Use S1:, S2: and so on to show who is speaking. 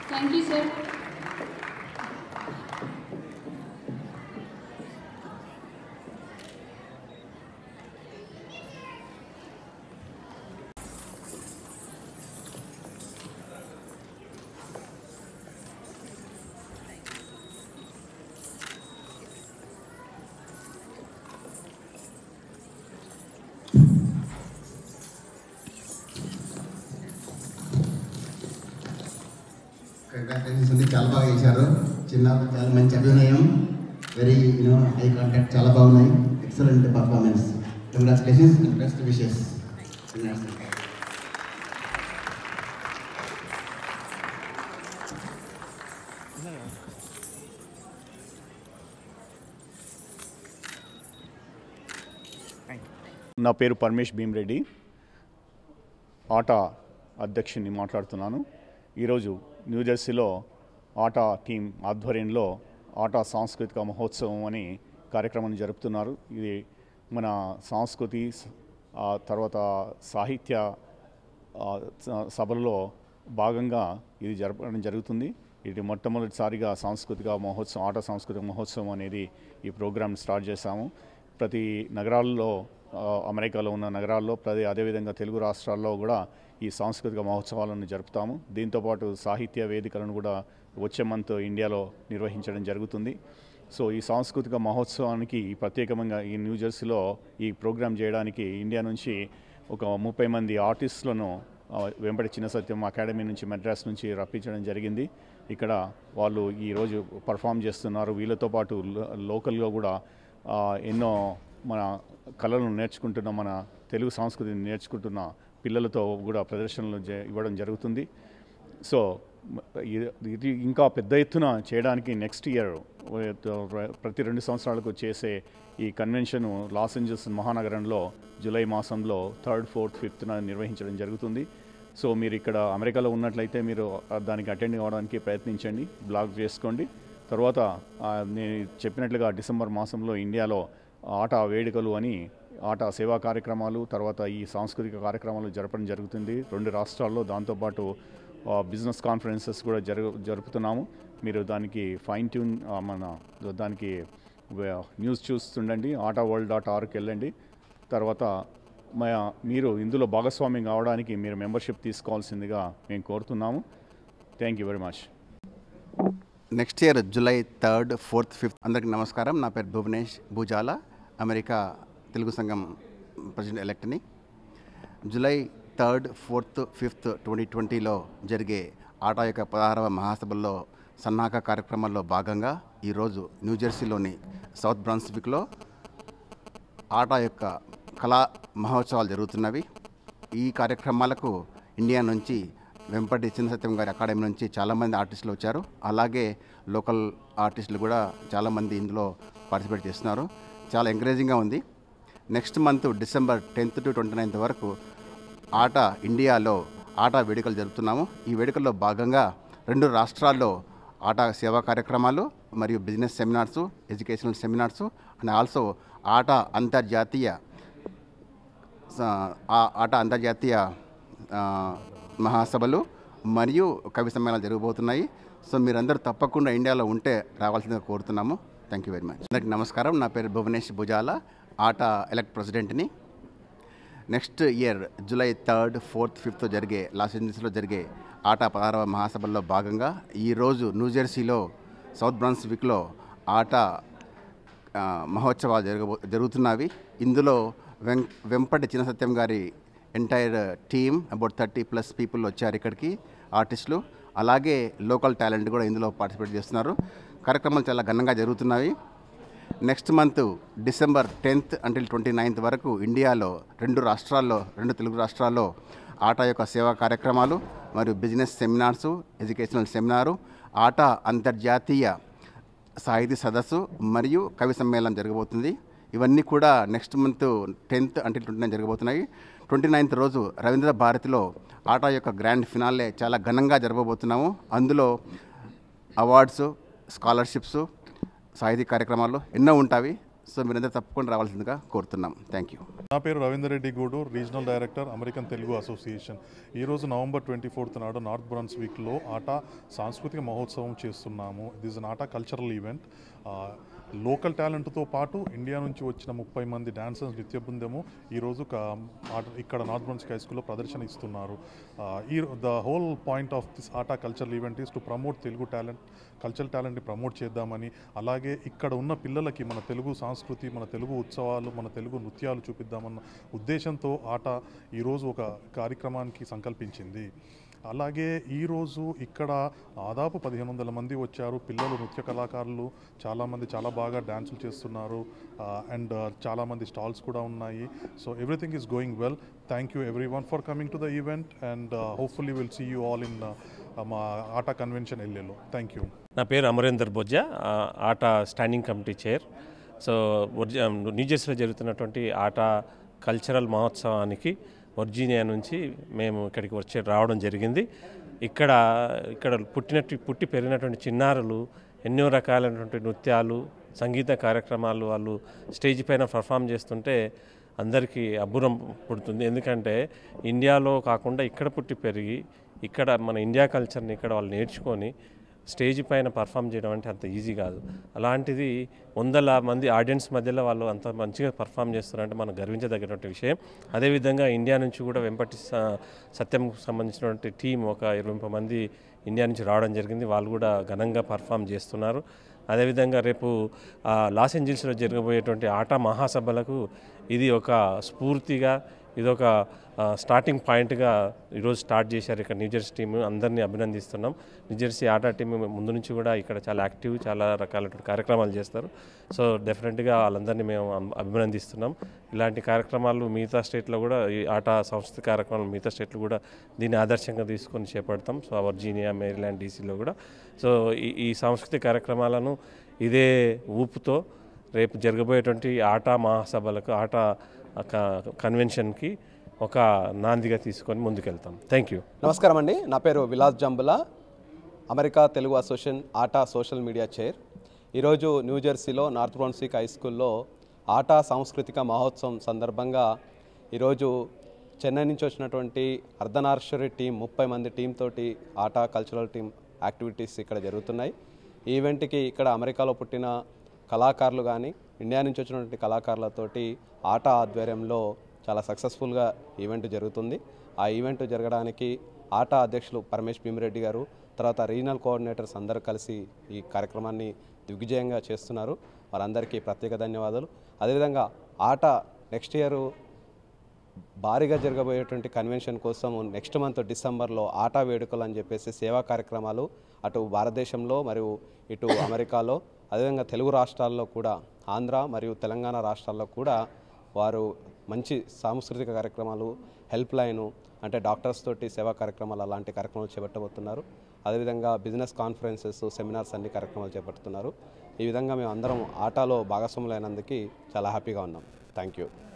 S1: Thank you, sir.
S2: Congratulations ఉంది, చాలా బాగా చేశారు. చాలా మంచి అభినయం, వెరీ హై కాంటాక్ట్, చాలా బాగున్నాయి. Excellent performance. Congratulations and best wishes.
S3: నా పేరు పరమేష్ భీమరెడ్డి, ఆటా అధ్యక్షుని మాట్లాడుతున్నాను. ఈరోజు న్యూజెర్సీలో ఆటా టీం ఆధ్వర్యంలో ఆటా సాంస్కృతిక మహోత్సవం అని కార్యక్రమాన్ని జరుపుతున్నారు. ఇది మన సంస్కృతి తర్వాత సాహిత్య సభల్లో భాగంగా ఇది జరపడం జరుగుతుంది. ఇది మొట్టమొదటిసారిగా సాంస్కృతిక మహోత్సవం, ఆటా సాంస్కృతిక మహోత్సవం అనేది ఈ ప్రోగ్రామ్ స్టార్ట్ చేశాము. ప్రతి నగరాల్లో, అమెరికాలో ఉన్న నగరాల్లో, అదేవిధంగా తెలుగు రాష్ట్రాల్లో కూడా ఈ సాంస్కృతిక మహోత్సవాలను జరుపుతాము. దీంతోపాటు సాహిత్య వేదికలను కూడా వచ్చే మంత్ ఇండియాలో నిర్వహించడం జరుగుతుంది. సో ఈ సాంస్కృతిక మహోత్సవానికి ప్రత్యేకంగా ఈ న్యూజెర్సీలో ఈ ప్రోగ్రాం చేయడానికి ఇండియా నుంచి ఒక 30 మంది ఆర్టిస్టులను వెంపటి చిన్న సత్యం అకాడమీ నుంచి, మద్రాస్ నుంచి రప్పించడం జరిగింది. ఇక్కడ వాళ్ళు ఈరోజు పర్ఫామ్ చేస్తున్నారు. వీళ్ళతో పాటు లోకల్గా కూడా ఎన్నో మన కళలను నేర్చుకుంటున్న, మన తెలుగు సంస్కృతిని నేర్చుకుంటున్న పిల్లలతో కూడా ప్రదర్శనలు ఇవ్వడం జరుగుతుంది. సో ఇది ఇంకా పెద్ద ఎత్తున చేయడానికి నెక్స్ట్ ఇయర్ ప్రతి 2 సంవత్సరాలకు చేసే ఈ కన్వెన్షన్ లాస్ ఏంజల్స్ మహానగరంలో జూలై మాసంలో 3rd, 4th, 5th నిర్వహించడం జరుగుతుంది. సో మీరు ఇక్కడ అమెరికాలో ఉన్నట్లయితే మీరు దానికి అటెండ్ అవ్వడానికి ప్రయత్నించండి, బ్లాగ్ చేసుకోండి. తర్వాత నేను చెప్పినట్లుగా డిసెంబర్ మాసంలో ఇండియాలో ఆటా వేడుకలు అని ఆటా సేవా కార్యక్రమాలు, తర్వాత ఈ సాంస్కృతిక కార్యక్రమాలు జరపడం జరుగుతుంది 2 రాష్ట్రాల్లో. దాంతోపాటు బిజినెస్ కాన్ఫరెన్సెస్ కూడా జరుపుతున్నాము. మీరు దానికి ఫైన్ ట్యూన్ దానికి న్యూస్ చూస్తుండండి. AtaWorld.org వెళ్ళండి. తర్వాత మీరు ఇందులో భాగస్వామ్యం కావడానికి మీరు మెంబర్షిప్ తీసుకోవాల్సిందిగా మేము కోరుతున్నాము. Thank you very much.
S2: Next year July 3rd, 4th, 5th. అందరికీ నమస్కారం. నా పేరు భువనేష్ భూజాల, అమెరికా తెలుగు సంఘం president ఎలెక్ట్ని. July 3rd, 4th, 5th, 2020లో జరిగే ఆటా యొక్క 16వ మహాసభల్లో సన్నాహక కార్యక్రమాల్లో భాగంగా ఈరోజు న్యూజెర్సీలోని సౌత్ బ్రాన్స్విక్లో ఆటా యొక్క కళా మహోత్సవాలు జరుగుతున్నవి. ఈ కార్యక్రమాలకు ఇండియా నుంచి వెంపటి చిన్న సత్యం గారి అకాడమీ నుంచి చాలామంది ఆర్టిస్టులు వచ్చారు. అలాగే లోకల్ ఆర్టిస్టులు కూడా చాలామంది ఇందులో పార్టిసిపేట్ చేస్తున్నారు. చాలా ఎంకరేజింగ్గా ఉంది. Next month December 10th to 29th వరకు ఇండియాలో ఆటా వేడుకలు జరుపుతున్నాము. ఈ వేడుకల్లో భాగంగా 2 రాష్ట్రాల్లో ఆటా సేవా కార్యక్రమాలు మరియు business seminars, educational seminars and also ATA అంతర్జాతీయ మహాసభలు మరియు కవి సమ్మేళనాలు జరగబోతున్నాయి. సో మీరందరూ తప్పకుండా ఇండియాలో ఉంటే రావాల్సిందిగా కోరుతున్నాము. Thank you very much. అందరికీ నమస్కారం. నా పేరు భువనేష్ భుజాల, ఆటా ఎలక్ట్ ప్రెసిడెంట్ని. Next year July 3rd, 4th, 5th జరిగే లాస్ ఏంజల్స్లో జరిగే ఆటా 16వ మహాసభల్లో భాగంగా ఈరోజు న్యూజెర్సీలో సౌత్ బ్రాన్స్విక్లో ఆటా మహోత్సవాలు జరుగుతున్నవి. ఇందులో వెంపటి చిన్న సత్యం గారి ఎంటైర్ టీమ్ అబౌట్ 30+ పీపుల్ వచ్చారు ఇక్కడికి, ఆర్టిస్టులు. అలాగే లోకల్ టాలెంట్ కూడా ఇందులో పార్టిసిపేట్ చేస్తున్నారు. కార్యక్రమాలు చాలా ఘనంగా జరుగుతున్నవి. Next month December 10th until 29th వరకు ఇండియాలో 2 తెలుగు రాష్ట్రాల్లో ఆటా యొక్క సేవా కార్యక్రమాలు మరియు business seminars, educational seminar, ATA అంతర్జాతీయ సాహితీ సదస్సు మరియు కవి సమ్మేళనం జరగబోతుంది. ఇవన్నీ కూడా next month 10th until 29th జరగబోతున్నాయి. 29th రోజు రవీంద్ర భారతిలో ఆటా యొక్క గ్రాండ్ ఫినాలే చాలా ఘనంగా జరగబోతున్నాము. అందులో అవార్డ్స్, స్కాలర్షిప్స్, సాహితీ కార్యక్రమాలు ఎన్నో ఉంటాయి. సో మీరందరూ తప్పకుండా రావాల్సిందిగా కోరుతున్నాం. Thank you.
S1: నా పేరు Ravinder Reddy Guduru, regional director, American Telugu association. ఈరోజు నవంబర్ 24 నాడు నార్త్ బ్రన్స్విక్లో ఆటా సాంస్కృతిక మహోత్సవం చేస్తున్నాము. ఇది is an ATA cultural event. Local టాలెంట్తో పాటు ఇండియా నుంచి వచ్చిన 30 మంది డాన్సర్స్ నృత్య బృందము ఈరోజు ఇక్కడ నార్త్ బ్రన్స్విక్ హై స్కూల్లో ప్రదర్శన ఇస్తున్నారు. The whole point of this ATA cultural event is to promote Telugu talent, cultural టాలెంట్ని ప్రమోట్ చేద్దామని, అలాగే ఇక్కడ ఉన్న పిల్లలకి మన తెలుగు సంస్కృతి, మన తెలుగు ఉత్సవాలు, మన తెలుగు నృత్యాలు చూపిద్దామన్న ఉద్దేశంతో ఆటా ఈరోజు ఒక కార్యక్రమానికి సంకల్పించింది. అలాగే ఈరోజు ఇక్కడ దాదాపు 1500 మంది వచ్చారు. పిల్లలు, నృత్య కళాకారులు చాలామంది చాలా బాగా డ్యాన్సులు చేస్తున్నారు. అండ్ చాలామంది స్టాల్స్ కూడా ఉన్నాయి. So everything is going well. Thank you everyone for coming to the event and hopefully will see you all in మా ఆటా కన్వెన్షన్ ఎల్ఏలో. Thank you.
S4: నా పేరు Amarender Bojja, ATA standing committee chair. So న్యూజెర్సీలో జరుగుతున్నటువంటి ఆటా కల్చరల్ మహోత్సవానికి వర్జీనియా నుంచి మేము ఇక్కడికి రావడం జరిగింది. ఇక్కడ పుట్టి పెరిగినటువంటి చిన్నారులు ఎన్నో రకాలైనటువంటి నృత్యాలు, సంగీత కార్యక్రమాలు వాళ్ళు స్టేజ్ పైన పర్ఫామ్ చేస్తుంటే అందరికీ అబ్బురం పుడుతుంది. ఎందుకంటే ఇండియాలో కాకుండా ఇక్కడ పుట్టి పెరిగి ఇక్కడ మన ఇండియా కల్చర్ని ఇక్కడ వాళ్ళు నేర్చుకొని స్టేజ్ పైన పర్ఫామ్ చేయడం అంటే అంత ఈజీ కాదు. అలాంటిది 100 మంది ఆడియన్స్ మధ్యలో వాళ్ళు అంత మంచిగా పర్ఫామ్ చేస్తున్నారంటే మనం గర్వించదగినటువంటి విషయం. అదేవిధంగా ఇండియా నుంచి కూడా వెంపటి సత్యంకు సంబంధించినటువంటి టీం ఒక 20 మంది ఇండియా నుంచి రావడం జరిగింది. వాళ్ళు కూడా ఘనంగా పర్ఫామ్ చేస్తున్నారు. అదేవిధంగా రేపు లాస్ ఏంజల్స్లో జరగబోయేటువంటి ఆటా మహాసభలకు ఇది ఒక స్ఫూర్తిగా, ఇదొక స్టార్టింగ్ పాయింట్గా ఈరోజు స్టార్ట్ చేశారు ఇక్కడ న్యూజెర్సీ టీం. అందరినీ అభినందిస్తున్నాం. న్యూజెర్సీ ఆటా టీం ముందు నుంచి కూడా ఇక్కడ చాలా యాక్టివ్, చాలా రకాలైన కార్యక్రమాలు చేస్తారు. సో డెఫినెట్గా వాళ్ళందరినీ మేము అభినందిస్తున్నాం. ఇలాంటి కార్యక్రమాలు మిగతా స్టేట్లో కూడా, ఈ ఆటా సంస్కృతి కార్యక్రమాలు మిగతా స్టేట్లు కూడా దీన్ని ఆదర్శంగా తీసుకొని చేపడతాం. సో వర్జీనియా, మేరీల్యాండ్, డీసీలో కూడా. సో ఈ సాంస్కృతిక కార్యక్రమాలను ఇదే ఊపుతో రేపు జరగబోయేటువంటి ఆటా మహాసభలకు, ఆటా కన్వెన్షన్కి ఒక నాందిగా తీసుకొని ముందుకెళ్తాం. Thank you.
S5: నమస్కారం అండి. నా పేరు Vilas Jambula, America Telugu association ATA social media chair. ఈరోజు న్యూజెర్సీలో నార్త్ బ్రన్స్విక్ హై స్కూల్లో ఆటా సాంస్కృతిక మహోత్సవం సందర్భంగా ఈరోజు చెన్నై నుంచి వచ్చినటువంటి అర్ధనారీశ్వరి టీం 30 మంది టీం తోటి ఆటా కల్చరల్ టీం యాక్టివిటీస్ ఇక్కడ జరుగుతున్నాయి. ఈ ఈవెంట్కి ఇక్కడ అమెరికాలో పుట్టిన కళాకారులు కానీ, ఇండియా నుంచి వచ్చినటువంటి కళాకారులతోటి ఆటా ఆధ్వర్యంలో చాలా సక్సెస్ఫుల్గా ఈవెంట్ జరుగుతుంది. ఆ ఈవెంట్ జరగడానికి ఆటా అధ్యక్షులు పరమేష్ భీమిరెడ్డి గారు, తర్వాత రీజనల్ కోఆర్డినేటర్స్ అందరూ కలిసి ఈ కార్యక్రమాన్ని దిగ్విజయంగా చేస్తున్నారు. వారందరికీ ప్రత్యేక ధన్యవాదాలు. అదేవిధంగా ఆటా నెక్స్ట్ ఇయర్ భారీగా జరగబోయేటువంటి కన్వెన్షన్ కోసం నెక్స్ట్ మంత్ డిసెంబర్లో ఆటా వేడుకలు అని చెప్పేసి సేవా కార్యక్రమాలు అటు భారతదేశంలో మరియు ఇటు అమెరికాలో, అదేవిధంగా తెలుగు రాష్ట్రాల్లో కూడా, ఆంధ్ర మరియు తెలంగాణ రాష్ట్రాల్లో కూడా వారు మంచి సాంస్కృతిక కార్యక్రమాలు, హెల్ప్ లైను అంటే డాక్టర్స్ తోటి సేవా కార్యక్రమాలు అలాంటి కార్యక్రమాలు చేపట్టబోతున్నారు. అదేవిధంగా బిజినెస్ కాన్ఫరెన్సెస్, సెమినార్స్ అన్ని కార్యక్రమాలు చేపడుతున్నారు. ఈ విధంగా మేము అందరం ఆటాలో భాగస్వాములైనందుకు చాలా హ్యాపీగా ఉన్నాం. Thank you.